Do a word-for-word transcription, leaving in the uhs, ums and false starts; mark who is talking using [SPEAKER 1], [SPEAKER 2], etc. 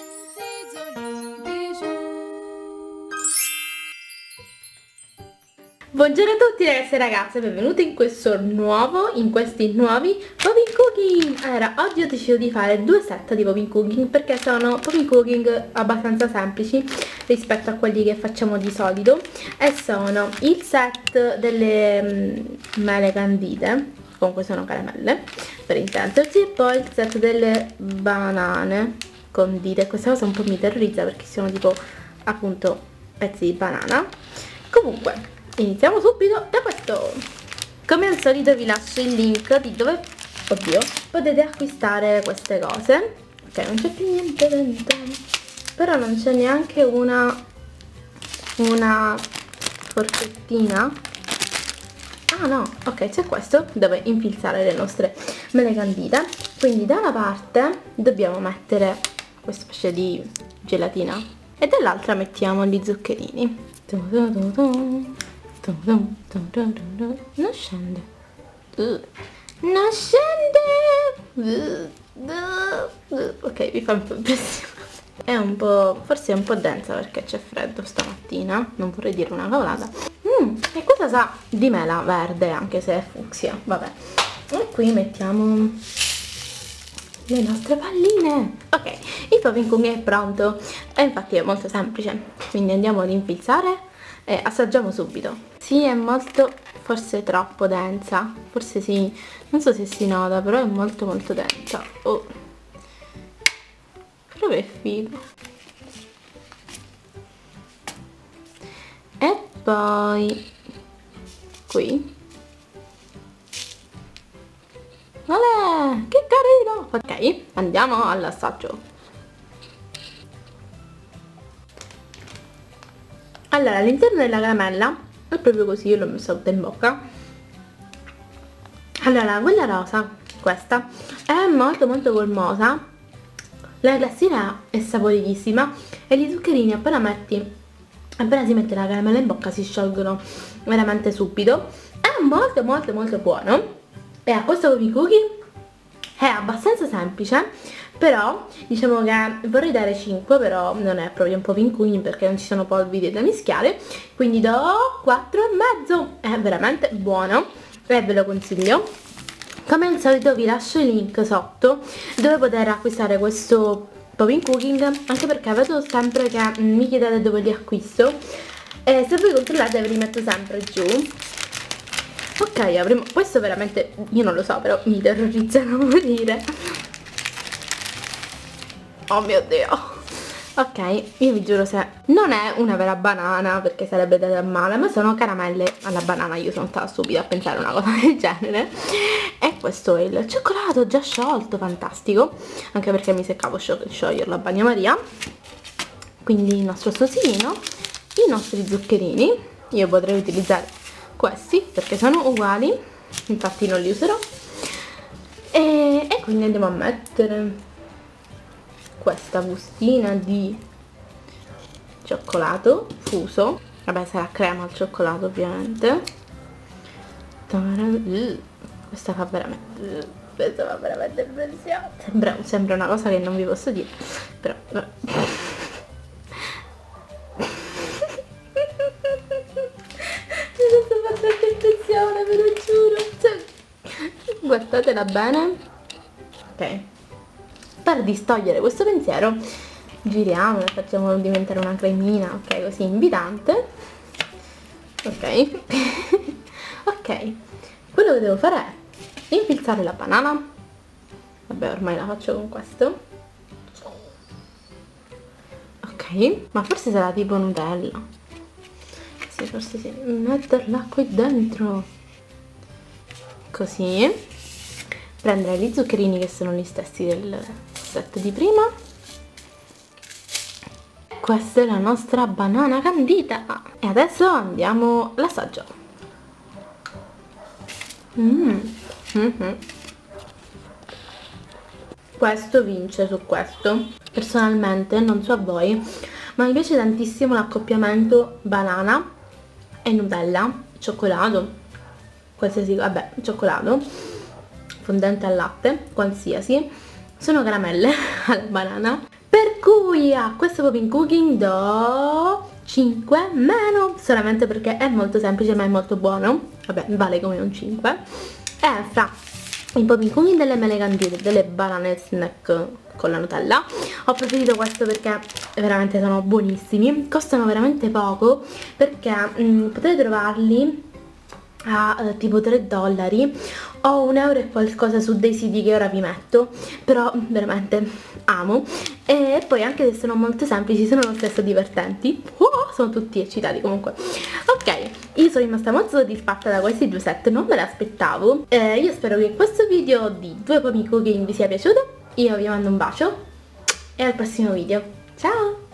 [SPEAKER 1] Buongiorno a tutti ragazzi e ragazze, benvenuti in questo nuovo, in questi nuovi Popping Cooking. Allora, oggi ho deciso di fare due set di Popping Cooking perché sono Popping Cooking abbastanza semplici rispetto a quelli che facciamo di solito, e sono il set delle um, mele candite, comunque sono caramelle per intenderci, e poi il set delle banane condite. Questa cosa un po' mi terrorizza perché sono tipo appunto pezzi di banana. Comunque iniziamo subito da questo. Come al solito vi lascio il link di dove, oddio, potete acquistare queste cose. Ok, non c'è più niente dentro, però non c'è neanche una una forchettina. Ah no, ok, c'è questo dove infilzare le nostre mele candite. Quindi da una parte dobbiamo mettere questa specie di gelatina e dall'altra mettiamo gli zuccherini. Non scende, non scende. Ok, vi fa un po' impressione. È un po', forse è un po' densa perché c'è freddo stamattina, non vorrei dire una cavolata. Mm, e questa sa di mela verde, anche se è fucsia, vabbè. E qui mettiamo le nostre palline. Ok, il Popping Cooking è pronto e infatti è molto semplice, quindi andiamo ad infilzare e assaggiamo subito. Sì, è molto, forse troppo densa, forse sì, non so se si nota, però è molto molto densa. Oh, però che figo. E poi qui, olè, che carino. Ok, andiamo all'assaggio. Allora, all'interno della caramella è proprio così, io l'ho messa tutta in bocca. Allora, quella rosa, questa, è molto molto golmosa, la glassina è saporitissima e gli zuccherini appena metti, appena si mette la caramella in bocca si sciolgono veramente subito. È molto molto molto buono e a questo Popping Cooking è abbastanza semplice, però diciamo che vorrei dare cinque, però non è proprio un Popping Cooking perché non ci sono polveri da mischiare, quindi do quattro e mezzo. È veramente buono e ve lo consiglio. Come al solito vi lascio il link sotto dove poter acquistare questo Popping Cooking, anche perché vedo sempre che mi chiedete dove li acquisto e se voi controllate ve li metto sempre giù. Ok, avremo, questo veramente, io non lo so, però mi terrorizza da morire. Oh mio Dio. Ok, io vi giuro, se non è una vera banana perché sarebbe da male, ma sono caramelle alla banana. Io sono stata stupida a pensare una cosa del genere. E questo è il cioccolato già sciolto, fantastico, anche perché mi seccavo scioglierlo a bagnomaria. Quindi il nostro sosino, i nostri zuccherini. Io potrei utilizzare questi perché sono uguali, infatti non li userò. E, e quindi andiamo a mettere questa bustina di cioccolato fuso, vabbè sarà crema al cioccolato ovviamente. Questa fa veramente, questa fa veramente impressione. Sembra, sembra una cosa che non vi posso dire, però vabbè. Questa fa tanta impressione, ve lo giuro, cioè, guardatela bene. Ok, per distogliere questo pensiero giriamo e facciamo diventare una cremina, ok, così invitante. Ok. Ok, quello che devo fare è infilzare la banana. Vabbè, ormai la faccio con questo. Ok, ma forse sarà tipo Nutella. Sì, forse sì. Metterla qui dentro così, prendere gli zuccherini che sono gli stessi del set di prima. Questa è la nostra banana candita e adesso andiamo all'assaggio. Mm. Mm-hmm. Questo vince su questo. Personalmente, non so a voi, ma mi piace tantissimo l'accoppiamento banana e Nutella, cioccolato, qualsiasi, vabbè, cioccolato fondente al latte, qualsiasi. Sono caramelle alla banana, Per cui a questo popping cooking do cinque meno, solamente perché è molto semplice ma è molto buono. Vabbè, vale come un cinque. E fra i popping cooking delle mele candite e delle banane snack con la Nutella ho preferito questo perché veramente sono buonissimi, costano veramente poco, perché mh, potete trovarli a eh, tipo tre dollari o un euro e qualcosa su dei siti che ora vi metto, però veramente amo. E poi anche se sono molto semplici sono lo stesso divertenti. Oh, sono tutti eccitati comunque. Ok, io sono rimasta molto soddisfatta da questi due set, non me l'aspettavo. eh, io spero che questo video di due popping cooking vi sia piaciuto. Io vi mando un bacio e al prossimo video. Ciao!